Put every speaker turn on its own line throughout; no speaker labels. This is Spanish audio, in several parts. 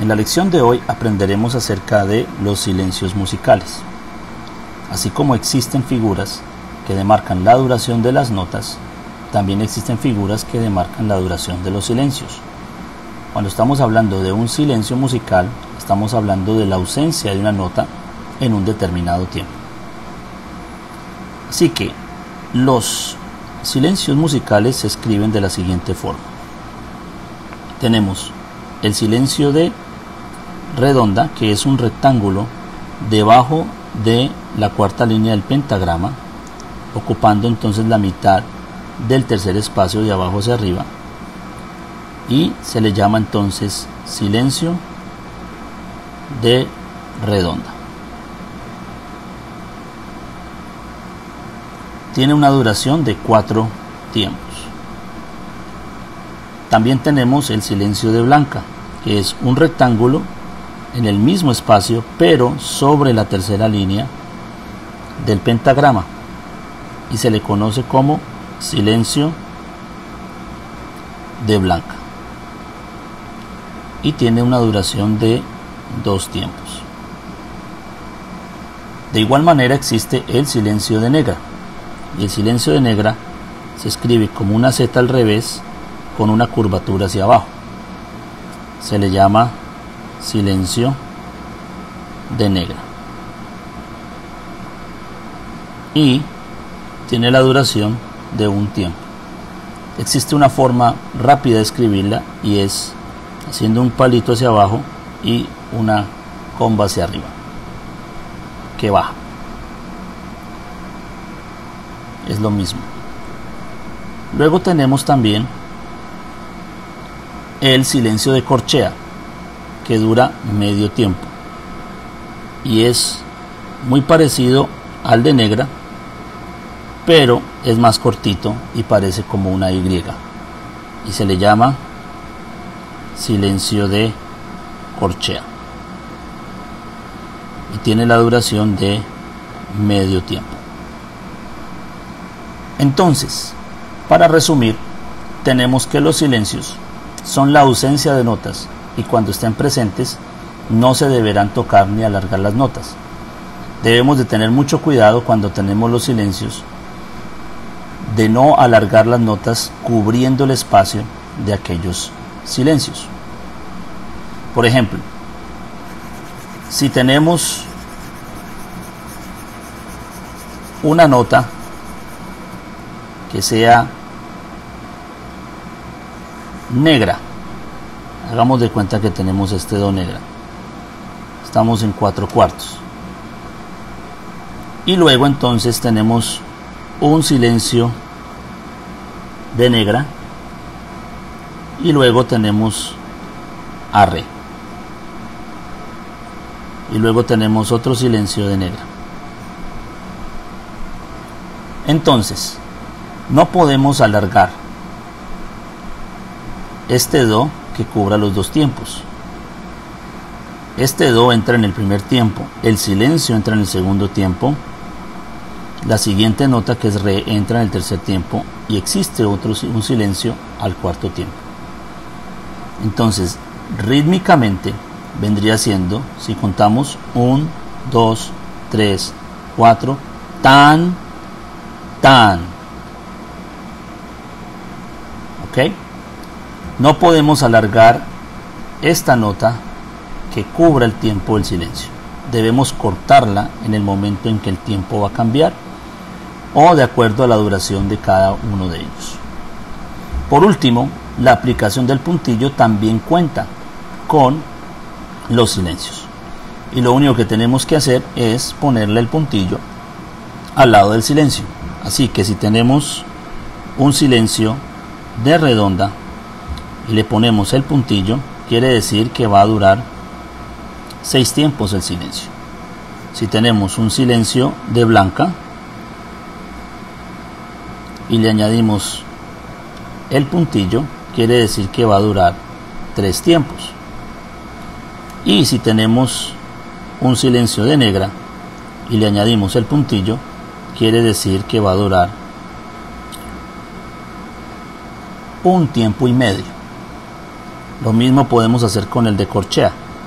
En la lección de hoy aprenderemos acerca de los silencios musicales. Así como existen figuras que demarcan la duración de las notas, también existen figuras que demarcan la duración de los silencios. Cuando estamos hablando de un silencio musical, estamos hablando de la ausencia de una nota en un determinado tiempo. Así que los silencios musicales se escriben de la siguiente forma. Tenemos el silencio de redonda, que es un rectángulo debajo de la cuarta línea del pentagrama, ocupando entonces la mitad del tercer espacio de abajo hacia arriba, y se le llama entonces silencio de redonda. Tiene una duración de 4 tiempos. También tenemos el silencio de blanca, que es un rectángulo en el mismo espacio, pero sobre la tercera línea del pentagrama, y se le conoce como silencio de blanca, y tiene una duración de 2 tiempos. De igual manera existe el silencio de negra, y el silencio de negra se escribe como una Z al revés con una curvatura hacia abajo. Se le llama silencio de negra y tiene la duración de 1 tiempo. Existe una forma rápida de escribirla, y es haciendo un palito hacia abajo y una comba hacia arriba que baja. Es lo mismo. Luego tenemos también el silencio de corchea, que dura medio tiempo y es muy parecido al de negra, pero es más cortito y parece como una Y, y se le llama silencio de corchea, y tiene la duración de medio tiempo. Entonces, para resumir, tenemos que los silencios son la ausencia de notas, y cuando estén presentes no se deberán tocar ni alargar las notas. Debemos de tener mucho cuidado cuando tenemos los silencios de no alargar las notas cubriendo el espacio de aquellos silencios. Por ejemplo, si tenemos una nota que sea negra, hagamos de cuenta que tenemos este do negra, estamos en 4/4, y luego entonces tenemos un silencio de negra, y luego tenemos a re, y luego tenemos otro silencio de negra. Entonces no podemos alargar este do que cubra los 2 tiempos. Este do entra en el primer tiempo, el silencio entra en el segundo tiempo, la siguiente nota, que es re, entra en el tercer tiempo, y existe un silencio al 4º tiempo. Entonces rítmicamente vendría siendo, si contamos 1, 2, 3, 4, tan, tan. ¿Ok? No podemos alargar esta nota que cubra el tiempo del silencio. Debemos cortarla en el momento en que el tiempo va a cambiar, o de acuerdo a la duración de cada uno de ellos. Por último, la aplicación del puntillo también cuenta con los silencios, y lo único que tenemos que hacer es ponerle el puntillo al lado del silencio. Así que si tenemos un silencio de redonda y le ponemos el puntillo, quiere decir que va a durar 6 tiempos el silencio. Si tenemos un silencio de blanca y le añadimos el puntillo, quiere decir que va a durar 3 tiempos. Y si tenemos un silencio de negra y le añadimos el puntillo, quiere decir que va a durar 1 tiempo y medio. Lo mismo podemos hacer con el de corchea.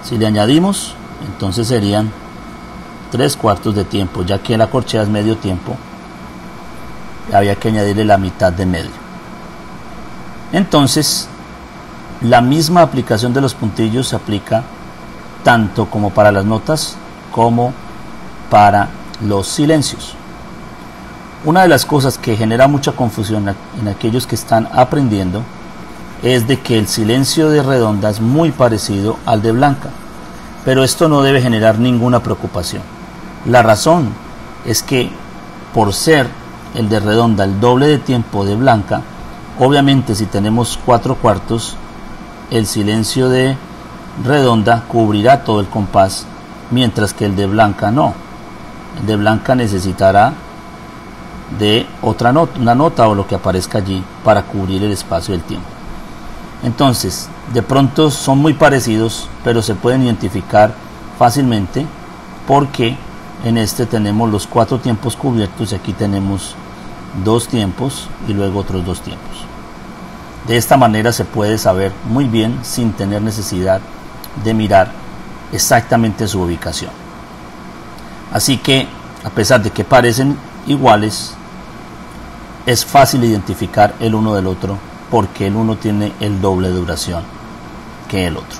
Si le añadimos, entonces serían 3/4 de tiempo, ya que la corchea es medio tiempo, había que añadirle la mitad de medio. Entonces, la misma aplicación de los puntillos se aplica tanto como para las notas como para los silencios. Una de las cosas que genera mucha confusión en aquellos que están aprendiendo es de que el silencio de redonda es muy parecido al de blanca, pero esto no debe generar ninguna preocupación. La razón es que por ser el de redonda el doble de tiempo de blanca, obviamente si tenemos 4/4, el silencio de redonda cubrirá todo el compás, mientras que el de blanca no. El de blanca necesitará de otra nota, una nota o lo que aparezca allí para cubrir el espacio del tiempo. Entonces, de pronto son muy parecidos, pero se pueden identificar fácilmente porque en este tenemos los 4 tiempos cubiertos y aquí tenemos 2 tiempos y luego otros 2 tiempos. De esta manera se puede saber muy bien sin tener necesidad de mirar exactamente su ubicación. Así que, a pesar de que parecen iguales, es fácil identificar el uno del otro porque el uno tiene el doble de duración que el otro.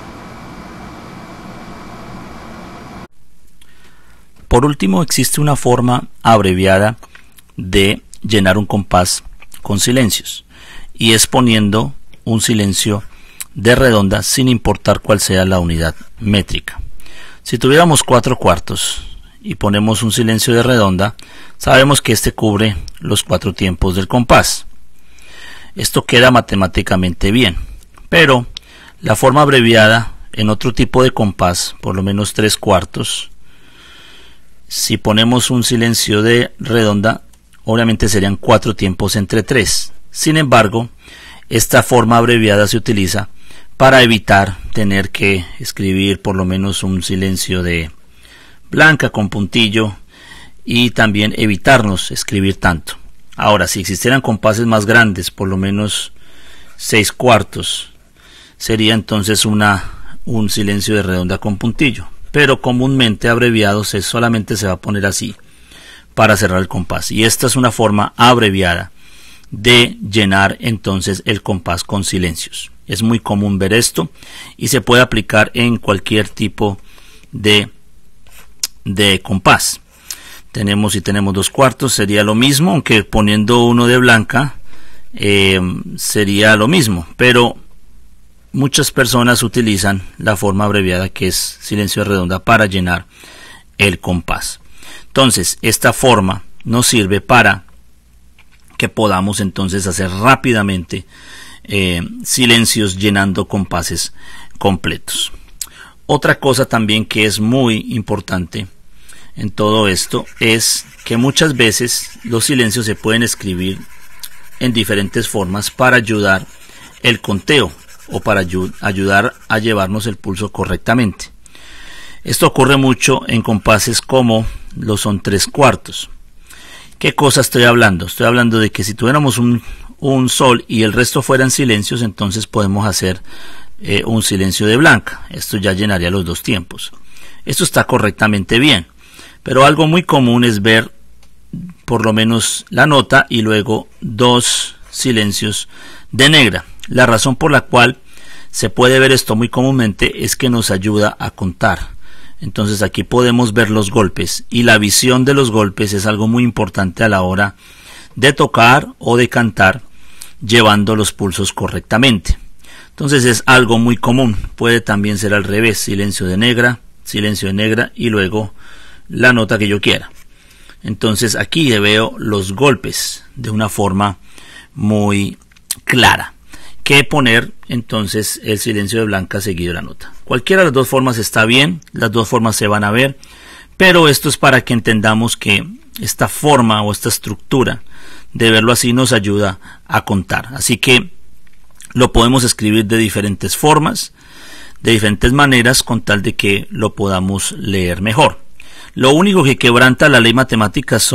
Por último, existe una forma abreviada de llenar un compás con silencios, y es poniendo un silencio de redonda sin importar cuál sea la unidad métrica. Si tuviéramos 4/4 y ponemos un silencio de redonda, sabemos que este cubre los 4 tiempos del compás. Esto queda matemáticamente bien, pero la forma abreviada en otro tipo de compás, por lo menos 3/4, si ponemos un silencio de redonda, obviamente serían 4 tiempos entre 3. Sin embargo, esta forma abreviada se utiliza para evitar tener que escribir por lo menos un silencio de blanca con puntillo y también evitarnos escribir tanto. Ahora, si existieran compases más grandes, por lo menos 6/4, sería entonces un silencio de redonda con puntillo, pero comúnmente abreviados solamente se va a poner así para cerrar el compás, y esta es una forma abreviada de llenar entonces el compás con silencios. Es muy común ver esto y se puede aplicar en cualquier tipo de compás. Si tenemos 2/4 sería lo mismo, aunque poniendo uno de blanca sería lo mismo, pero muchas personas utilizan la forma abreviada que es silencio de redonda para llenar el compás. Entonces esta forma nos sirve para que podamos entonces hacer rápidamente silencios llenando compases completos. Otra cosa también que es muy importante en todo esto es que muchas veces los silencios se pueden escribir en diferentes formas para ayudar el conteo o para ayudar a llevarnos el pulso correctamente. Esto ocurre mucho en compases como lo son 3/4. ¿Qué cosa estoy hablando? Estoy hablando de que si tuviéramos un sol y el resto fueran silencios, entonces podemos hacer un silencio de blanca. Esto ya llenaría los 2 tiempos. Esto está correctamente bien, pero algo muy común es ver por lo menos la nota y luego 2 silencios de negra. La razón por la cual se puede ver esto muy comúnmente es que nos ayuda a contar. Entonces aquí podemos ver los golpes, y la visión de los golpes es algo muy importante a la hora de tocar o de cantar llevando los pulsos correctamente. Entonces es algo muy común. Puede también ser al revés: silencio de negra y luego la nota que yo quiera. Entonces aquí veo los golpes de una forma muy clara. Que poner entonces el silencio de blanca seguido de la nota. Cualquiera de las dos formas está bien, las dos formas se van a ver, pero esto es para que entendamos que esta forma o esta estructura de verlo así nos ayuda a contar. Así que lo podemos escribir de diferentes formas, de diferentes maneras, con tal de que lo podamos leer mejor. Lo único que quebranta la ley matemática son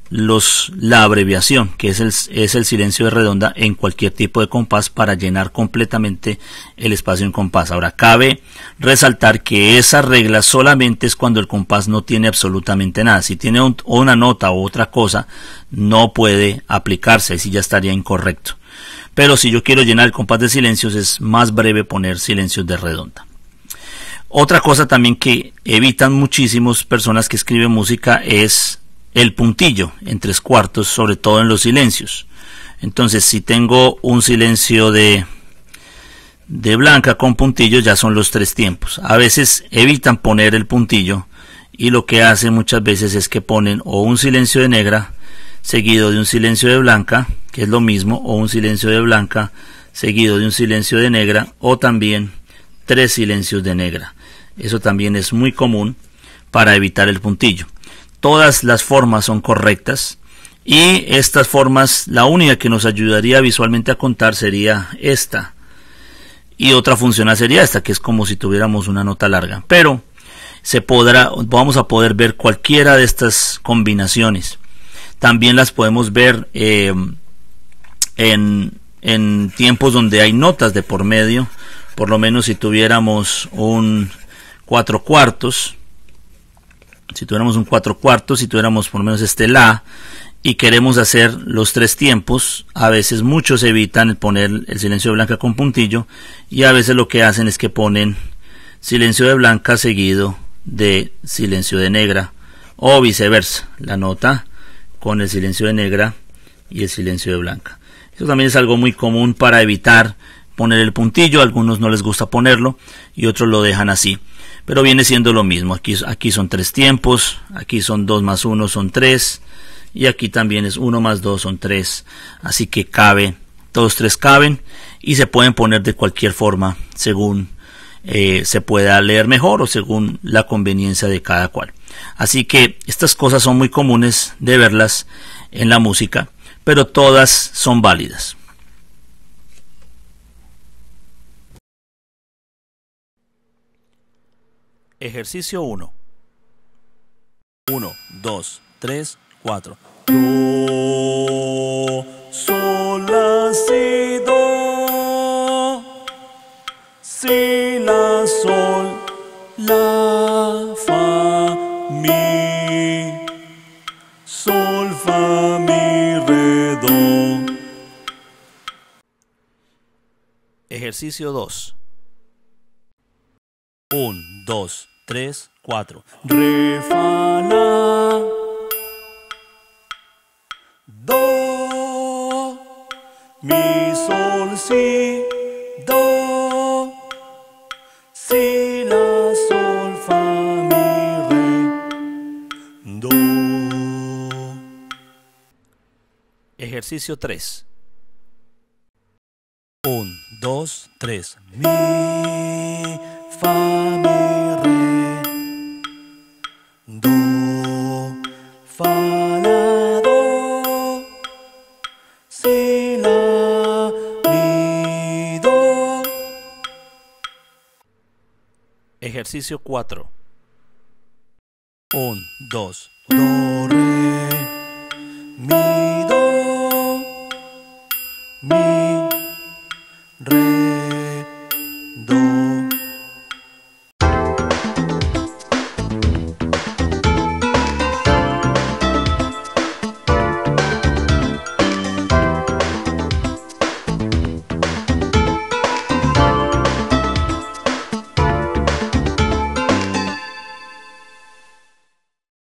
la abreviación, que es el silencio de redonda en cualquier tipo de compás para llenar completamente el espacio en compás. Ahora, cabe resaltar que esa regla solamente es cuando el compás no tiene absolutamente nada. Si tiene una nota u otra cosa, no puede aplicarse, así ya estaría incorrecto. Pero si yo quiero llenar el compás de silencios, es más breve poner silencios de redonda. Otra cosa también que evitan muchísimas personas que escriben música es el puntillo en 3/4, sobre todo en los silencios. Entonces, si tengo un silencio de blanca con puntillo, ya son los 3 tiempos. A veces evitan poner el puntillo y lo que hacen muchas veces es que ponen o un silencio de negra seguido de un silencio de blanca, que es lo mismo, o un silencio de blanca seguido de un silencio de negra, o también 3 silencios de negra. Eso también es muy común para evitar el puntillo. Todas las formas son correctas y estas formas, la única que nos ayudaría visualmente a contar sería esta, y otra funcional sería esta, que es como si tuviéramos una nota larga, pero vamos a poder ver cualquiera de estas combinaciones. También las podemos ver en tiempos donde hay notas de por medio. Por lo menos si tuviéramos un 4/4, si tuviéramos por lo menos este la, y queremos hacer los 3 tiempos, a veces muchos evitan el poner el silencio de blanca con puntillo, y a veces lo que hacen es que ponen silencio de blanca seguido de silencio de negra, o viceversa, la nota con el silencio de negra y el silencio de blanca. Eso también es algo muy común para evitar poner el puntillo. A algunos no les gusta ponerlo y otros lo dejan así, pero viene siendo lo mismo. Aquí son 3 tiempos, aquí son 2 más 1 son 3, y aquí también es 1 más 2 son 3, así que todos 3 caben y se pueden poner de cualquier forma según se pueda leer mejor o según la conveniencia de cada cual. Así que estas cosas son muy comunes de verlas en la música, pero todas son válidas. Ejercicio 1. 1, 2, 3, 4. Do, sol, la, si, do. Si, la, sol, la, fa, mi. Sol, fa, mi, re, do. Ejercicio 2. 1, 2, 3, 4. Re, fa, la. Do, mi, sol, si, do. Si, la, sol, fa, mi, re, do. Ejercicio 3. 1, 2, 3. Mi, fa, mi, re, do, fa, la, do, si, la, mi, do. Ejercicio 4. 1, 2, do, re, mi,